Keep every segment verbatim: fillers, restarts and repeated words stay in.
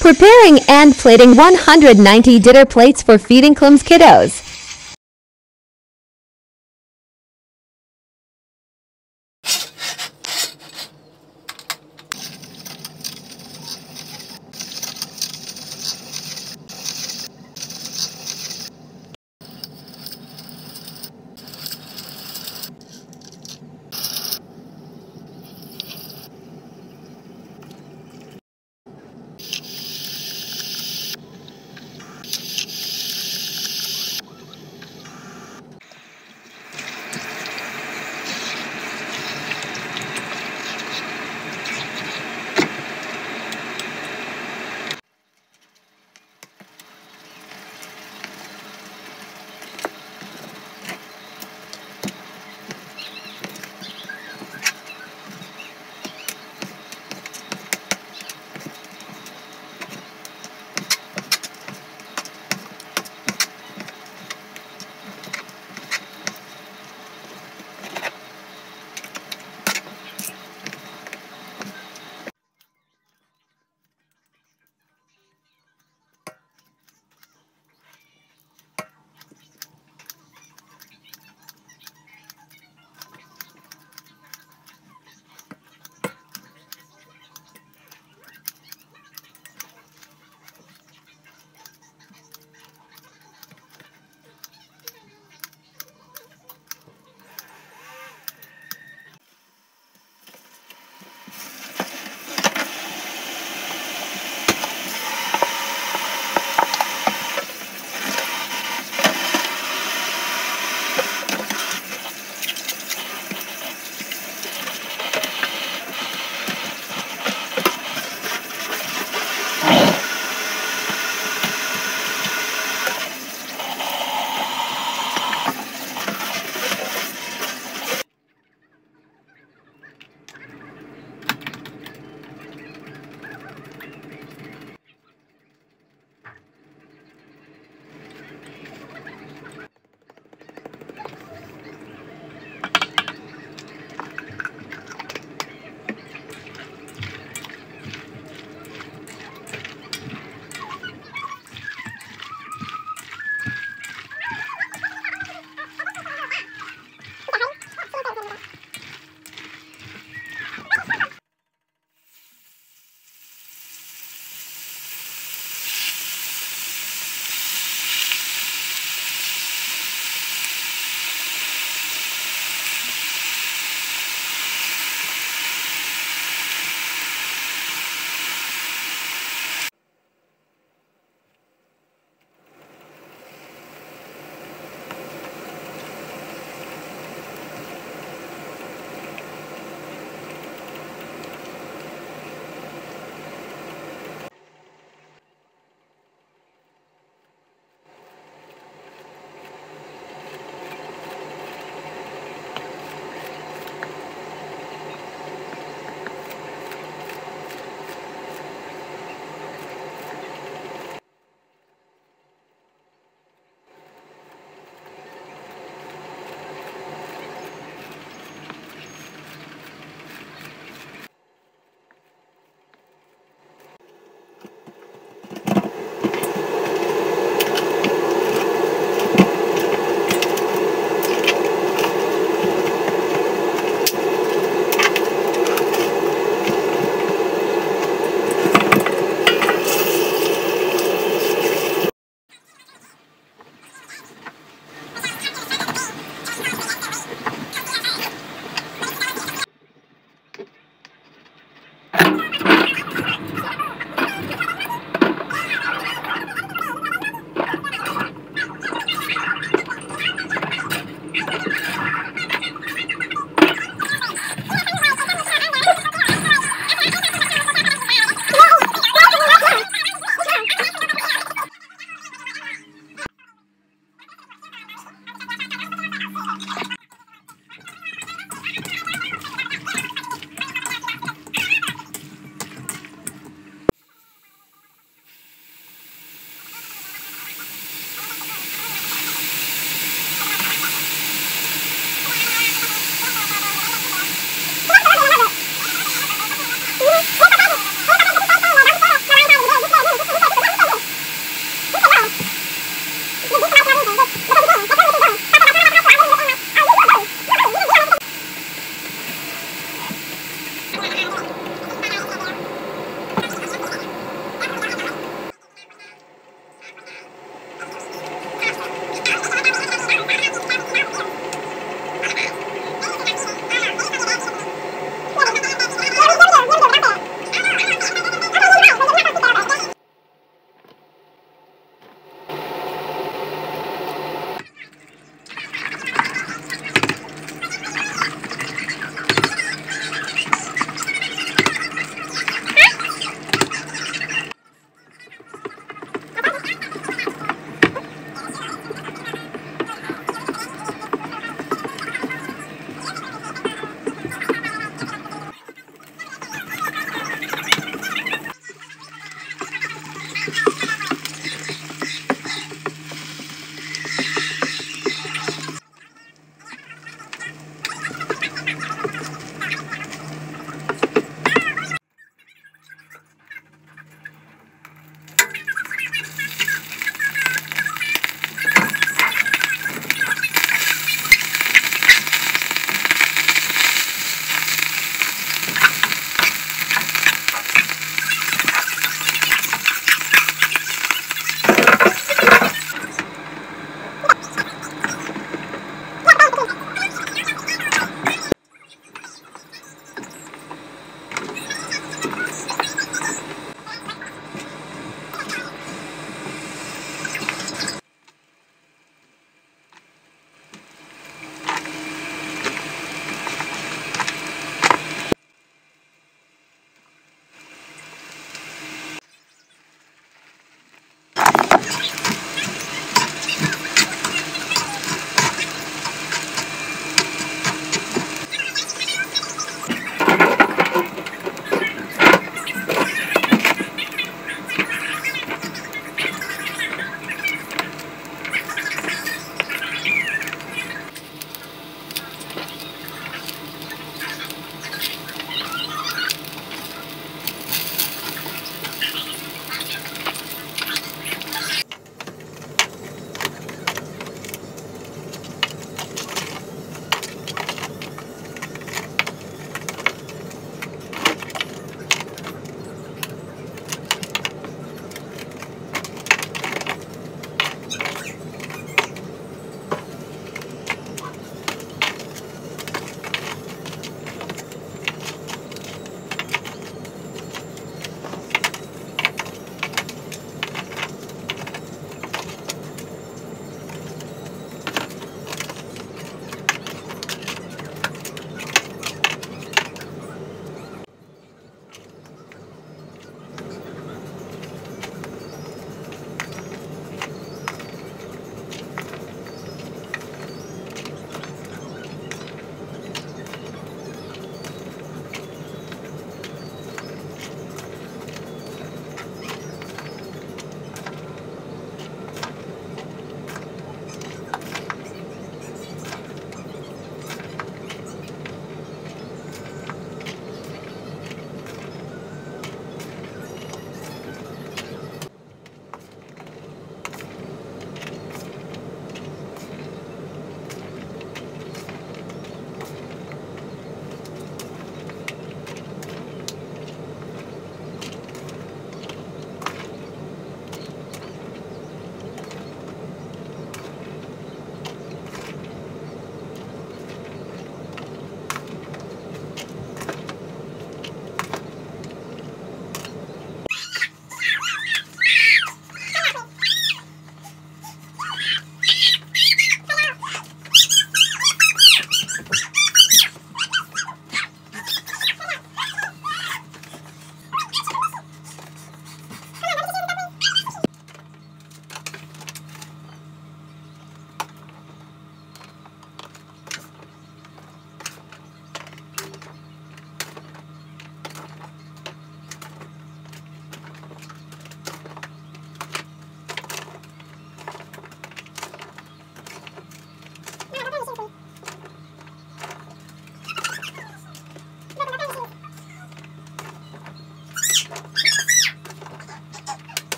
Preparing and plating one hundred ninety dinner plates for feeding Clem's kiddos.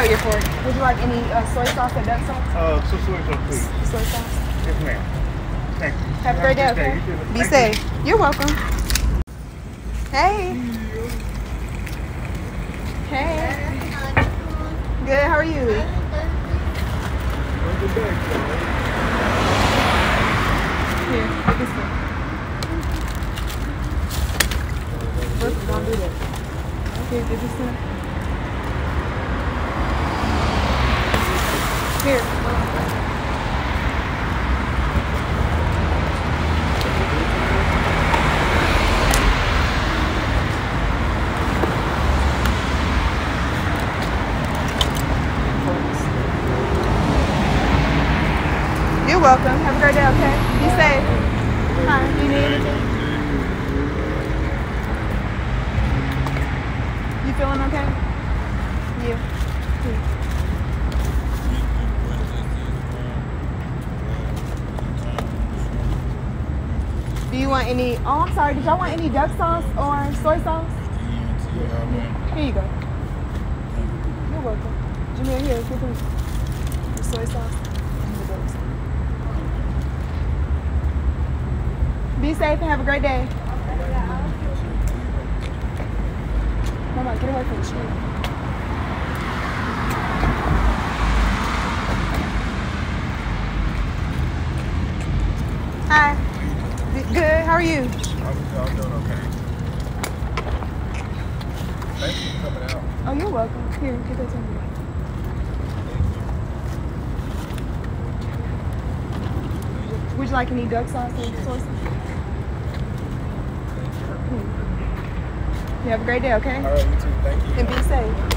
your fork. Would you like any uh, soy sauce or duck sauce? Uh, so soy sauce, please. Soy sauce. Yes, ma'am. Thank you. Have a great day, okay? Be safe. You're welcome. Hey. Hey. Good, how are you? Here, take this one. First, don't do that. Okay, get this one. Here. You're welcome. Have a great day, okay? Be safe. Hi, do you need anything? You feeling okay? Yeah. Here. Do you want any, oh, I'm sorry, did y'all want any duck sauce or soy sauce? Here you go. You're welcome. Jamil, here, get the soy sauce and the duck sauce. Be safe and have a great day. Mama, get away from the street. Hi. Good. How are you? I'm, I'm doing okay. Thank you for coming out. Oh, you're welcome. Here, get that to me. Would you like any duck sauce or soy sauce? You have a great day, okay? All right, you too. Thank you. And be safe.